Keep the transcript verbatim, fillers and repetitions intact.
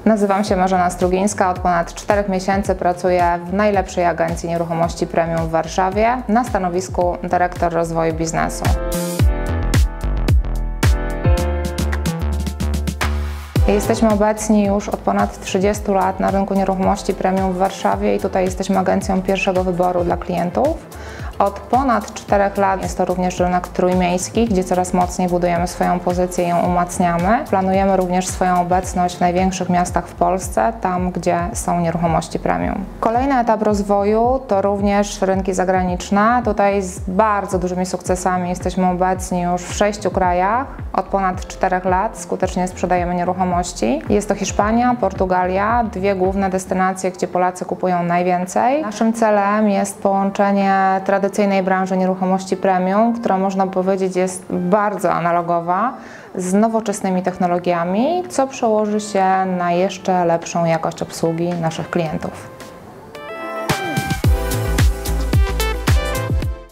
Nazywam się Marzena Strugińska, od ponad czterech miesięcy pracuję w najlepszej agencji nieruchomości premium w Warszawie na stanowisku dyrektor rozwoju biznesu. Jesteśmy obecni już od ponad trzydziestu lat na rynku nieruchomości premium w Warszawie i tutaj jesteśmy agencją pierwszego wyboru dla klientów. Od ponad czterech lat jest to również rynek trójmiejski, gdzie coraz mocniej budujemy swoją pozycję i ją umacniamy. Planujemy również swoją obecność w największych miastach w Polsce, tam gdzie są nieruchomości premium. Kolejny etap rozwoju to również rynki zagraniczne. Tutaj z bardzo dużymi sukcesami jesteśmy obecni już w sześciu krajach. Od ponad czterech lat skutecznie sprzedajemy nieruchomości. Jest to Hiszpania, Portugalia, dwie główne destynacje, gdzie Polacy kupują najwięcej. Naszym celem jest połączenie tradycyjnej branży nieruchomości premium, która można powiedzieć jest bardzo analogowa, z nowoczesnymi technologiami, co przełoży się na jeszcze lepszą jakość obsługi naszych klientów.